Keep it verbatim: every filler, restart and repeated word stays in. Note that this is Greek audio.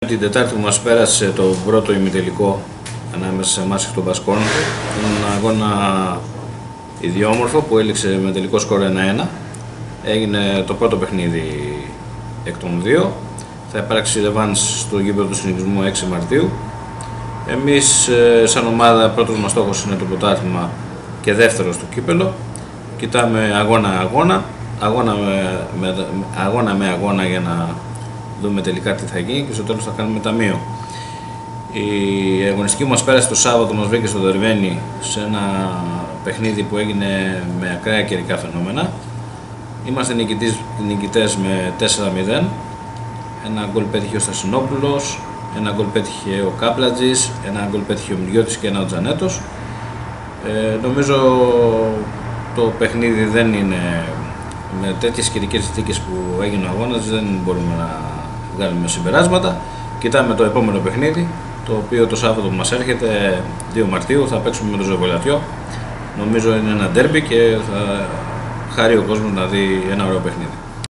Την Τετάρτη που μας πέρασε το πρώτο ημιτελικό ανάμεσα σε εμάς και τον Μπασκόν, έναν αγώνα ιδιόμορφο που έληξε με τελικό σκορ ένα ένα. Έγινε το πρώτο παιχνίδι εκ των δύο. Θα υπάρξει ρεβάνς στο γήπεδο του Συνοικισμού έξι Μαρτίου. Εμείς σαν ομάδα πρώτος μας στόχος είναι το πρωτάθλημα και δεύτερος το κύπελο. Κοιτάμε αγώνα-αγώνα, αγώνα με, με, αγώνα με αγώνα για να δούμε τελικά τι θα γίνει και στο τέλος θα κάνουμε ταμείο. Η αγωνιστική μας πέρασε το Σάββατο, μας βρήκε στο Δερβαίνι σε ένα παιχνίδι που έγινε με ακραία καιρικά φαινόμενα. Είμαστε νικητές, νικητές με τέσσερα μηδέν. Ένα γκολ πέτυχε ο Στασινόπουλος, ένα γκολ πέτυχε ο Κάπλατζης, ένα γκολ πέτυχε ο Μιλιώτης και ένα ο Τζανέτος. Ε, νομίζω το παιχνίδι δεν είναι, με τέτοιες καιρικές συνθήκες που έγινε ο αγώνας, δεν μπορούμε να βγάλουμε συμπεράσματα. Κοιτάμε το επόμενο παιχνίδι, το οποίο το Σάββατο που μας έρχεται, δύο Μαρτίου, θα παίξουμε με το Ζωβολατιό. Νομίζω είναι ένα ντέρμπι και θα χαρεί ο κόσμος να δει ένα ωραίο παιχνίδι.